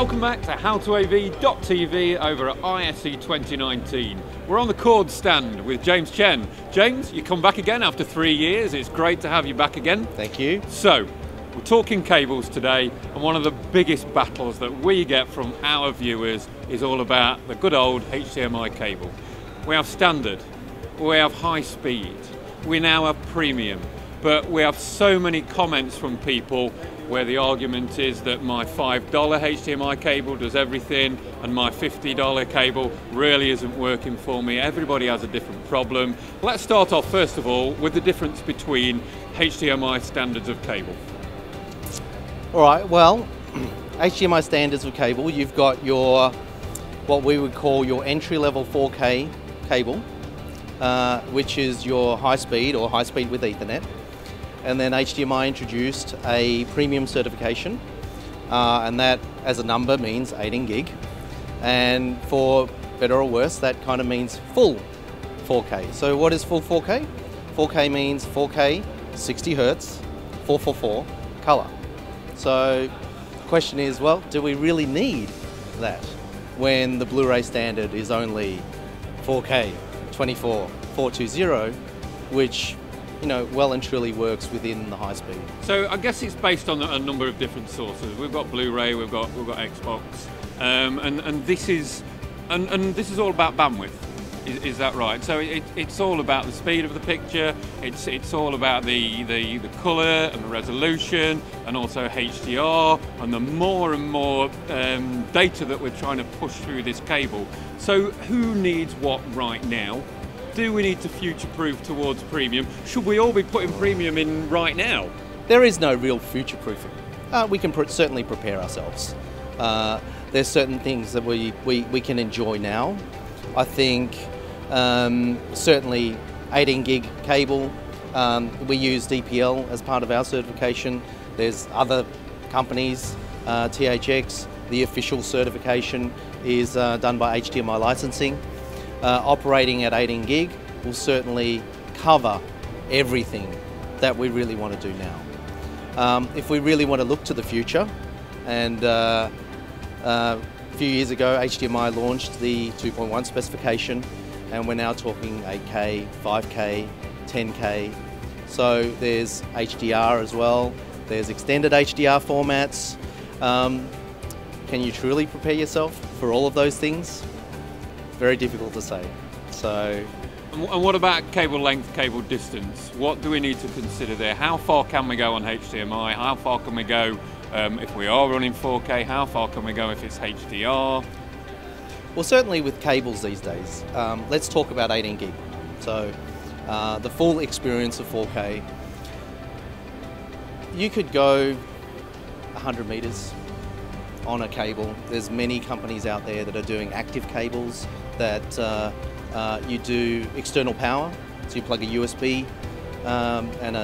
Welcome back to HowToAV.tv over at ISE 2019. We're on the Kordz stand with Chen. James, you come back again after 3 years. It's great to have you back again. Thank you. So, we're talking cables today, and one of the biggest battles that we get from our viewers is all about the good old HDMI cable. We have standard, we have high speed, we now have premium, but we have so many comments from people where the argument is that my $5 HDMI cable does everything and my $50 cable really isn't working for me. Everybody has a different problem. Let's start off first of all with the difference between HDMI standards of cable. All right, well, HDMI standards of cable, you've got your, what we would call your entry-level 4K cable, which is your high speed or high speed with Ethernet. And then HDMI introduced a premium certification, and that as a number means 18 gig. And for better or worse, that kind of means full 4K. So what is full 4K? 4K means 4K, 60 Hertz, 444 color. So the question is, well, do we really need that when the Blu-ray standard is only 4K, 24, 420, which well and truly works within the high speed. So I guess it's based on a number of different sources. We've got Blu-ray, we've got Xbox, and this is all about bandwidth. Is that right? So it's all about the speed of the picture. It's all about the color and the resolution, and also HDR, and the more and more data that we're trying to push through this cable. So who needs what right now? Do we need to future-proof towards premium? Should we all be putting premium in right now? There is no real future-proofing. We can certainly prepare ourselves. There's certain things that we can enjoy now. I think certainly 18 gig cable, we use DPL as part of our certification. There's other companies, THX, the official certification is done by HDMI licensing. Operating at 18 gig will certainly cover everything that we really want to do now. If we really want to look to the future, and a few years ago HDMI launched the 2.1 specification, and we're now talking 8K, 5K, 10K. So there's HDR as well, there's extended HDR formats. Can you truly prepare yourself for all of those things? Very difficult to say. So, and what about cable length, cable distance? What do we need to consider there? How far can we go on HDMI? How far can we go if we are running 4K? How far can we go if it's HDR? Well, certainly with cables these days, let's talk about 18 gig. So the full experience of 4K, you could go 100 meters on a cable. There's many companies out there that are doing active cables that you do external power, so you plug a USB and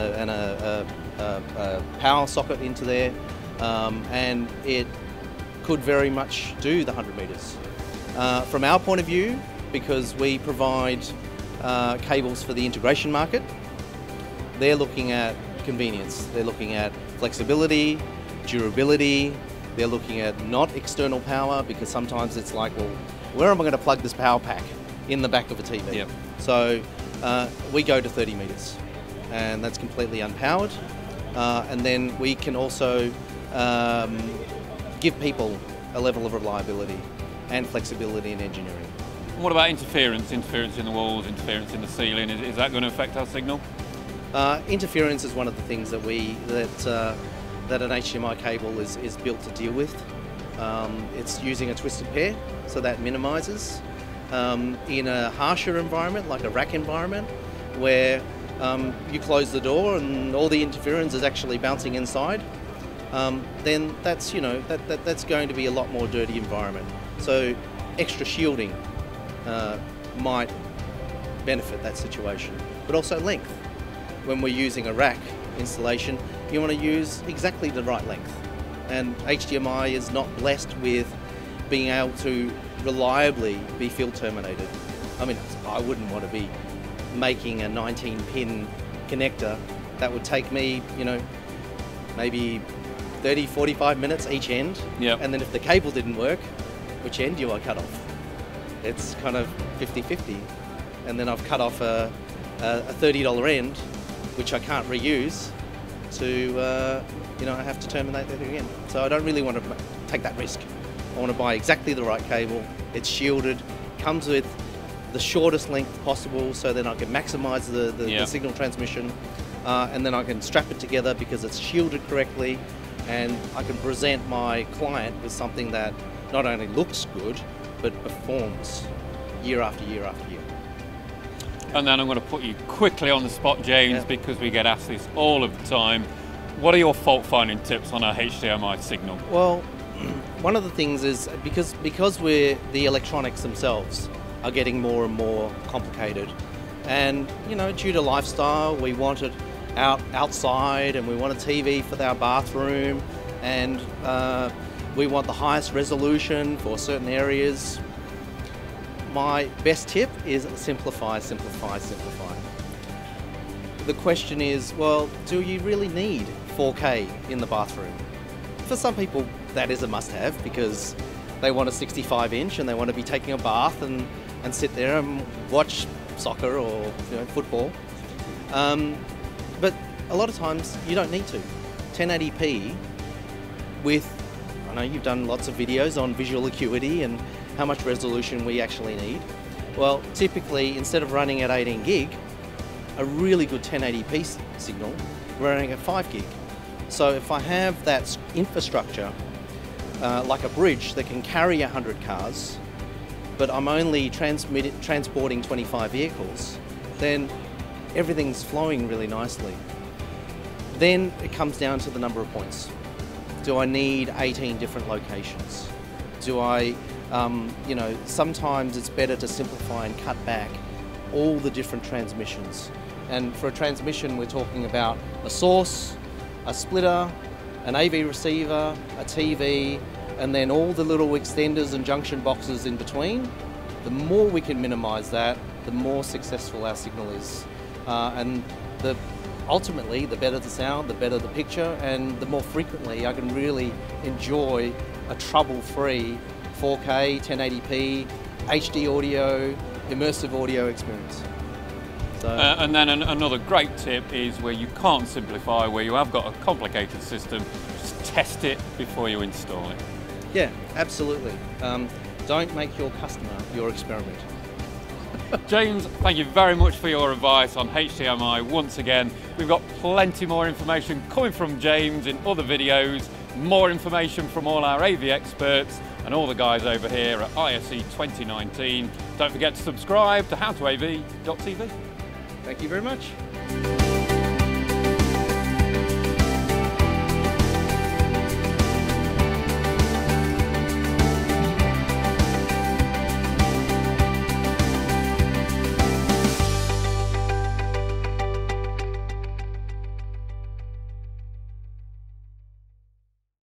a power socket into there, and it could very much do the 100 meters. From our point of view, because we provide cables for the integration market, they're looking at convenience, they're looking at flexibility, durability. They're looking at not external power, because sometimes it's like, well, where am I going to plug this power pack? In the back of a TV. Yep. So we go to 30 meters, and that's completely unpowered. And then we can also give people a level of reliability and flexibility in engineering. And what about interference? Interference in the walls, interference in the ceiling, is that going to affect our signal? Interference is one of the things that that an HDMI cable is built to deal with. It's using a twisted pair, so that minimises. In a harsher environment, like a rack environment, where you close the door and all the interference is actually bouncing inside, then that's that's going to be a lot more dirty environment. So extra shielding might benefit that situation, but also length. When we're using a rack installation, you want to use exactly the right length, and HDMI is not blessed with being able to reliably be field terminated. I mean, I wouldn't want to be making a 19-pin connector that would take me, maybe 30, 45 minutes each end. Yep. And then if the cable didn't work, which end do I cut off? It's kind of 50-50. And then I've cut off a $30 end, which I can't reuse, to, I have to terminate that again. So I don't really want to take that risk. I want to buy exactly the right cable. It's shielded, comes with the shortest length possible, so then I can maximize the signal transmission, and then I can strap it together because it's shielded correctly, and I can present my client with something that not only looks good, but performs year after year after year. And then I'm going to put you quickly on the spot, James, because we get asked this all of the time. What are your fault finding tips on a HDMI signal? Well, one of the things is because the electronics themselves are getting more and more complicated, and due to lifestyle, we want it outside, and we want a TV for our bathroom, and we want the highest resolution for certain areas. My best tip is simplify, simplify, simplify. The question is, well, do you really need 4K in the bathroom? For some people, that is a must-have because they want a 65-inch and they want to be taking a bath and sit there and watch soccer or football. But a lot of times you don't need to. 1080p I know you've done lots of videos on visual acuity and how much resolution we actually need. Well, typically, instead of running at 18 gig, a really good 1080p signal, we're running at 5 gig. So if I have that infrastructure, like a bridge that can carry 100 cars, but I'm only transporting 25 vehicles, then everything's flowing really nicely. Then it comes down to the number of points. Do I need 18 different locations? Do I, sometimes it's better to simplify and cut back all the different transmissions. And for a transmission, we're talking about a source, a splitter, an AV receiver, a TV, and then all the little extenders and junction boxes in between. The more we can minimize that, the more successful our signal is. Ultimately, the better the sound, the better the picture, and the more frequently I can really enjoy a trouble-free 4K, 1080p, HD audio, immersive audio experience. So, and then another great tip is where you can't simplify, where you have got a complicated system, just test it before you install it. Yeah, absolutely. Don't make your customer your experiment. James, thank you very much for your advice on HDMI once again. We've got plenty more information coming from James in other videos, more information from all our AV experts and all the guys over here at ISE 2019. Don't forget to subscribe to HowToAV.tv. Thank you very much.